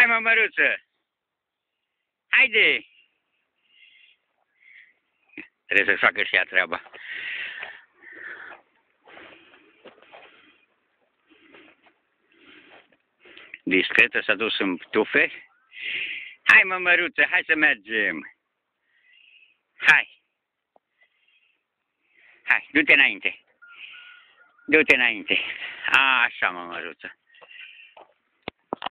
Hai, mă, Măruță! Haide! Trebuie să facă și ea treaba. Discretă s-a dus în tufe. Hai, mă, Măruță, hai să mergem! Hai! Hai, du-te înainte! Du-te înainte! Așa, mă, Măruță!